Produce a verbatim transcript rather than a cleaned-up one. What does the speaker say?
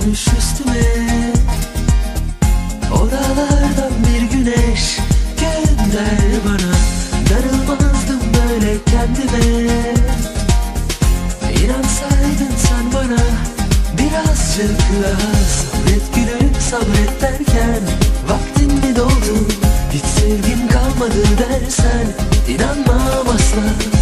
düşmüş üstüme. O dağlardan bir güneş gönder bana. Darılmazdım böyle kendime. İnansaydın sen bana birazcık daha. Sabret gülüm sabret derken vaktin mi doldu, hiç sevgim kalmadı dersen inanmam asla.